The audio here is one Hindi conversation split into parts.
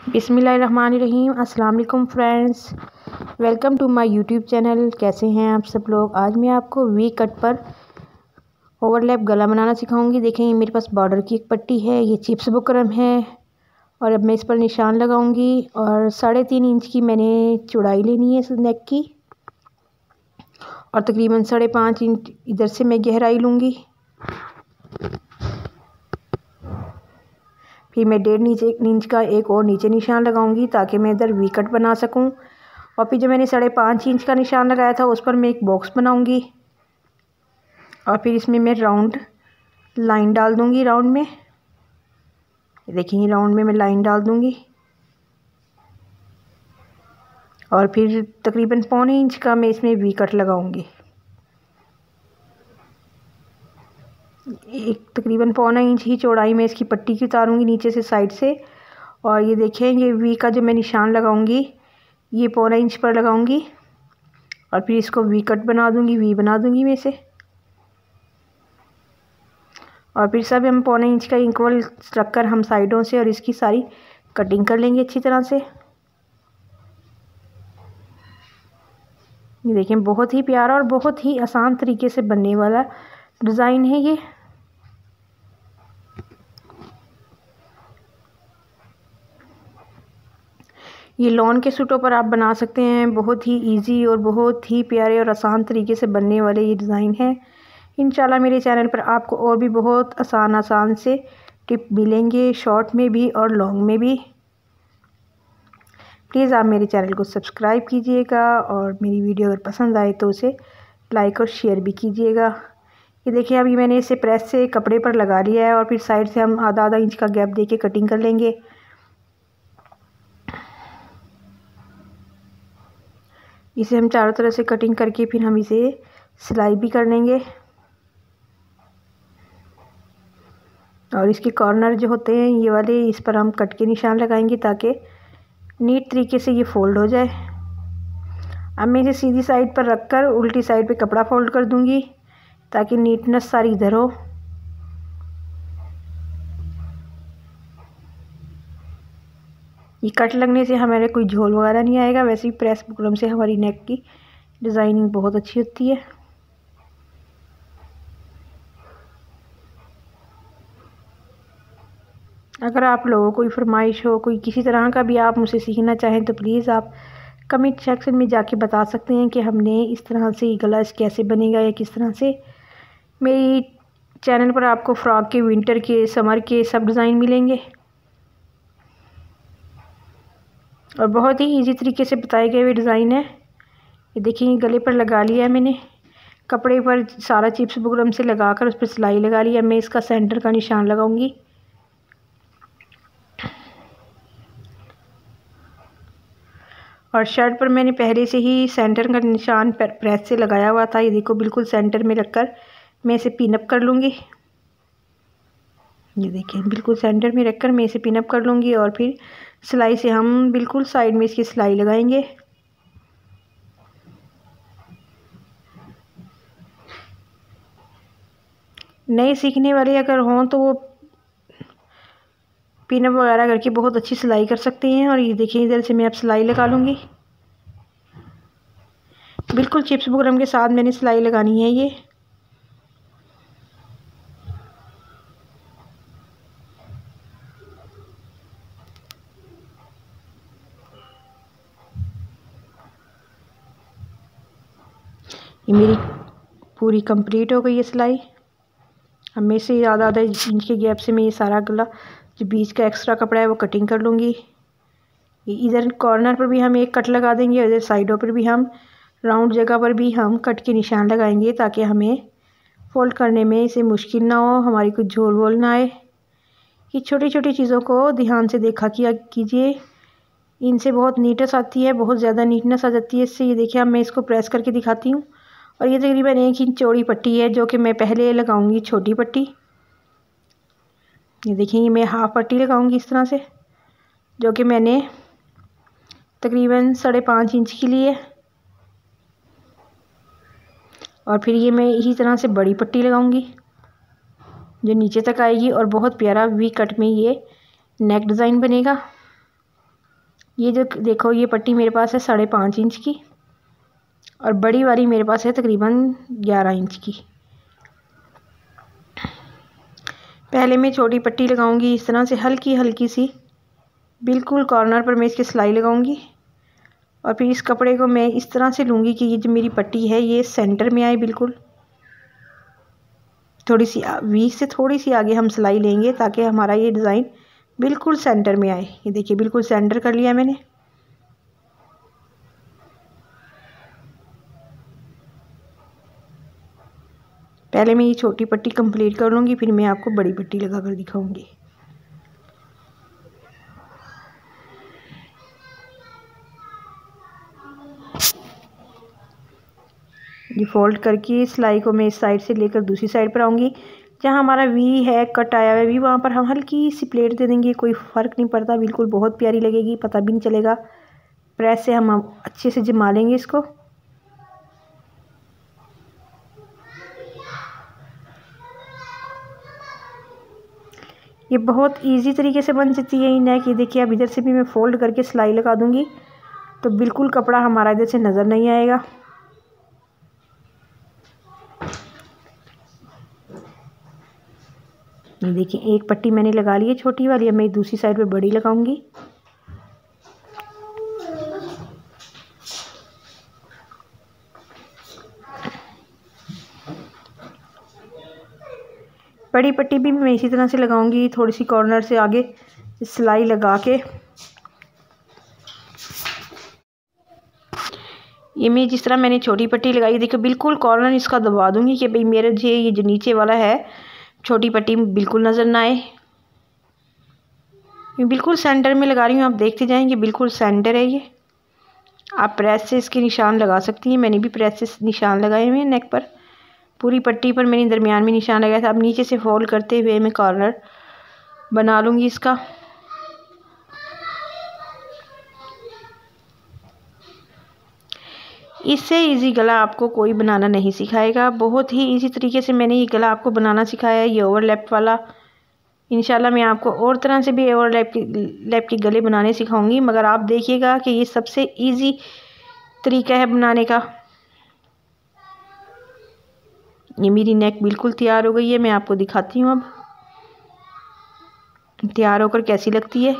बिस्मिल्लाहिर्रहमानिर्रहीम। अस्सलाम वालेकुम friends, welcome to my YouTube channel. कैसे हैं आप सब लोग। आज मैं आपको वी कट पर ओवरलैप गला बनाना सिखाऊंगी। देखेंगे मेरे पास बॉर्डर की एक पट्टी है, ये चिप्स बुकरम है और अब मैं इस पर निशान लगाऊंगी। और 3.5 इंच की मैंने चौड़ाई लेनी है इस नेक की और तकरीबन 5.5 इंच इधर से मैं गहराई लूँगी। फिर मैं 1.5 इंच का एक और नीचे निशान लगाऊंगी ताकि मैं इधर वी कट बना सकूं। और फिर जो मैंने 5.5 इंच का निशान लगाया था उस पर मैं एक बॉक्स बनाऊंगी और फिर इसमें मैं राउंड लाइन डाल दूंगी। राउंड में देखिए, राउंड में मैं लाइन डाल दूंगी और फिर तकरीबन 1.25 इंच का मैं इसमें वी कट लगाऊंगी। एक तकरीबन 1.25 इंच ही चौड़ाई में इसकी पट्टी की उतारूंगी नीचे से साइड से। और ये देखें, ये वी का जो मैं निशान लगाऊंगी ये 1.25 इंच पर लगाऊंगी और फिर इसको वी कट बना दूंगी, वी बना दूंगी मैं इसे। और फिर सब हम 1.25 इंच का इक्वल रखकर हम साइडों से और इसकी सारी कटिंग कर लेंगे अच्छी तरह से। ये देखें, बहुत ही प्यारा और बहुत ही आसान तरीके से बनने वाला डिज़ाइन है ये। लॉन के सूटों पर आप बना सकते हैं। बहुत ही इजी और बहुत ही प्यारे और आसान तरीके से बनने वाले ये डिज़ाइन है। इंशाल्लाह मेरे चैनल पर आपको और भी बहुत आसान से टिप मिलेंगे, शॉर्ट में भी और लॉन्ग में भी। प्लीज़ आप मेरे चैनल को सब्सक्राइब कीजिएगा और मेरी वीडियो अगर पसंद आए तो उसे लाइक और शेयर भी कीजिएगा। ये देखिए, अभी मैंने इसे प्रेस से कपड़े पर लगा लिया है और फिर साइड से हम आधा इंच का गैप देके कटिंग कर लेंगे। इसे हम चारों तरफ से कटिंग करके फिर हम इसे सिलाई भी कर लेंगे। और इसके कॉर्नर जो होते हैं ये वाले, इस पर हम कट के निशान लगाएंगे ताकि नीट तरीके से ये फोल्ड हो जाए। अब मैं इसे सीधी साइड पर रखकर उल्टी साइड पे कपड़ा फोल्ड कर दूंगी ताकि नीटनेस सारी इधर हो। ये कट लगने से हमारे कोई झोल वगैरह नहीं आएगा। वैसे ही प्रेस बुकरम से हमारी नेक की डिज़ाइनिंग बहुत अच्छी होती है। अगर आप लोगों को कोई फरमाइश हो, कोई किसी तरह का भी आप मुझसे सीखना चाहें तो प्लीज़ आप कमेंट सेक्शन में जाके बता सकते हैं कि हमने इस तरह से गला कैसे बनेगा या किस तरह से। मेरी चैनल पर आपको फ्रॉक के, विंटर के, समर के सब डिज़ाइन मिलेंगे और बहुत ही इजी तरीके से बताए गए हुए डिज़ाइन है। ये देखिए, ये गले पर लगा लिया है मैंने, कपड़े पर सारा चिप्स बुकरम से लगाकर उस पर सिलाई लगा लिया। मैं इसका सेंटर का निशान लगाऊंगी। और शर्ट पर मैंने पहले से ही सेंटर का निशान प्रेस से लगाया हुआ था। ये देखो, बिल्कुल सेंटर में रखकर मैं इसे पिनअप कर लूँगी। ये देखिए, बिल्कुल सेंटर में रखकर मैं इसे पिनअप कर लूँगी और फिर सिलाई से हम बिल्कुल साइड में इसकी सिलाई लगाएंगे। नए सीखने वाले अगर हों तो वो पिनअप वगैरह करके बहुत अच्छी सिलाई कर सकते हैं। और ये देखिए, इधर से मैं अब सिलाई लगा लूँगी। बिल्कुल चिप्स बुकरम के साथ मैंने सिलाई लगानी है ये। मेरी पूरी कंप्लीट हो गई है सिलाई। अब मैं से आधा इंच के गैप से मैं ये सारा गला जो बीच का एक्स्ट्रा कपड़ा है वो कटिंग कर लूँगी। इधर कॉर्नर पर भी हम एक कट लगा देंगे और इधर साइडों पर भी हम राउंड जगह पर भी हम कट के निशान लगाएंगे ताकि हमें फोल्ड करने में इसे मुश्किल ना हो, हमारी कुछ झोल वोल ना आए। ये छोटी छोटी चीज़ों को ध्यान से देखा कीजिए, इनसे बहुत नीटनेस आती है, बहुत ज़्यादा नीटनेस आ जाती है इससे। ये देखिए, अब मैं इसको प्रेस करके दिखाती हूँ। और ये तकरीबन 1 इंच चौड़ी पट्टी है जो कि मैं पहले लगाऊंगी छोटी पट्टी। ये देखिए, ये मैं हाफ पट्टी लगाऊंगी इस तरह से, जो कि मैंने तकरीबन 5.5 इंच की ली है। और फिर ये मैं इसी तरह से बड़ी पट्टी लगाऊंगी जो नीचे तक आएगी और बहुत प्यारा वी कट में ये नेक डिज़ाइन बनेगा। ये जो देखो ये पट्टी मेरे पास है 5.5 इंच की और बड़ी वाली मेरे पास है तकरीबन 11 इंच की। पहले मैं छोटी पट्टी लगाऊंगी इस तरह से हल्की हल्की सी, बिल्कुल कॉर्नर पर मैं इसकी सिलाई लगाऊंगी और फिर इस कपड़े को मैं इस तरह से लूँगी कि ये जो मेरी पट्टी है ये सेंटर में आए। बिल्कुल थोड़ी सी वी से थोड़ी सी आगे हम सिलाई लेंगे ताकि हमारा ये डिज़ाइन बिल्कुल सेंटर में आए। ये देखिए बिल्कुल सेंटर कर लिया मैंने। पहले मैं ये छोटी पट्टी कंप्लीट कर लूँगी, फिर मैं आपको बड़ी पट्टी लगा कर दिखाऊंगी। ये फोल्ड करके सिलाई को मैं इस साइड से लेकर दूसरी साइड पर आऊँगी। जहाँ हमारा वी है कट आया हुआ वी, वहाँ पर हम हल्की सी प्लेट दे देंगे, कोई फ़र्क नहीं पड़ता, बिल्कुल बहुत प्यारी लगेगी, पता भी नहीं चलेगा। प्रेस से हम अच्छे से जमा लेंगे इसको। ये बहुत इजी तरीके से बन जाती है ये नेक। ये देखिए अब इधर से भी मैं फ़ोल्ड करके सिलाई लगा दूँगी तो बिल्कुल कपड़ा हमारा इधर से नज़र नहीं आएगा। ये देखिए एक पट्टी मैंने लगा ली है छोटी वाली, अब मैं दूसरी साइड पे बड़ी लगाऊंगी। बड़ी पट्टी भी मैं इसी तरह से लगाऊंगी, थोड़ी सी कॉर्नर से आगे सिलाई लगा के। ये मैं जिस तरह मैंने छोटी पट्टी लगाई, देखो बिल्कुल कॉर्नर इसका दबा दूंगी कि भाई मेरे ये जो नीचे वाला है छोटी पट्टी बिल्कुल नज़र ना आए। मैं बिल्कुल सेंटर में लगा रही हूँ, आप देखते जाएंगे बिल्कुल सेंटर है ये। आप प्रेस से इसके निशान लगा सकती हैं, मैंने भी प्रेस से निशान लगाए हुए हैं नेक पर। पूरी पट्टी पर मैंने दरमियान में निशान लगाया था। अब नीचे से फोल्ड करते हुए मैं कॉर्नर बना लूँगी इसका। इससे इजी गला आपको कोई बनाना नहीं सिखाएगा, बहुत ही इजी तरीके से मैंने ये गला आपको बनाना सिखाया है, ये ओवरलैप वाला। इंशाल्लाह मैं आपको और तरह से भी ओवरलैप के गले बनाने सिखाऊंगी, मगर आप देखिएगा कि ये सबसे इजी तरीका है बनाने का। ये मेरी नेक बिल्कुल तैयार हो गई है, मैं आपको दिखाती हूँ अब तैयार होकर कैसी लगती है।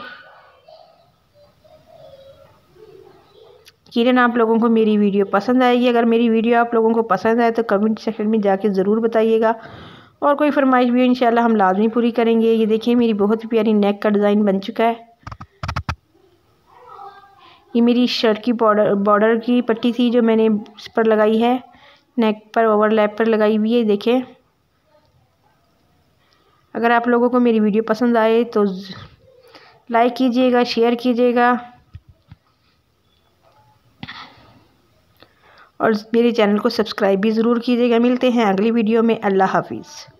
यकीनन आप लोगों को मेरी वीडियो पसंद आएगी। अगर मेरी वीडियो आप लोगों को पसंद आए तो कमेंट सेक्शन में जाके ज़रूर बताइएगा, और कोई फरमाइश भी इंशाल्लाह हम लाजमी पूरी करेंगे। ये देखिए मेरी बहुत ही प्यारी नेक का डिज़ाइन बन चुका है। ये मेरी शर्ट की बॉर्डर की पट्टी थी जो मैंने इस पर लगाई है, नेक पर ओवरलैप पर लगाई हुई है। देखिए अगर आप लोगों को मेरी वीडियो पसंद आए तो लाइक कीजिएगा, शेयर कीजिएगा और मेरे चैनल को सब्सक्राइब भी ज़रूर कीजिएगा। मिलते हैं अगली वीडियो में। अल्लाह हाफिज़।